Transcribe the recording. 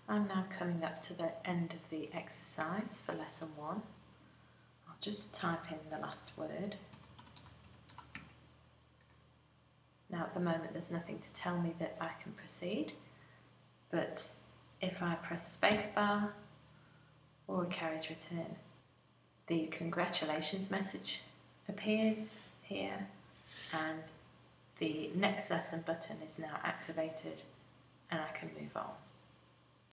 I'm now coming up to the end of the exercise for lesson 1. I'll just type in the last word. Now at the moment there's nothing to tell me that I can proceed, but if I press spacebar or a carriage return, the congratulations message appears here and the next lesson button is now activated and I can move on.